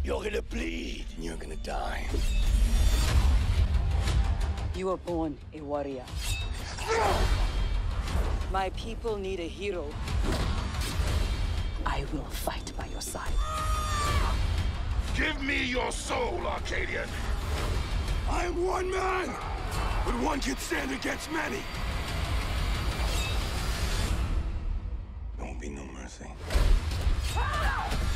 You're gonna bleed and you're gonna die. You were born a warrior. My people need a hero. I will fight by your side. Give me your soul, Arcadian! I am one man, but one can stand against many. There won't be no mercy.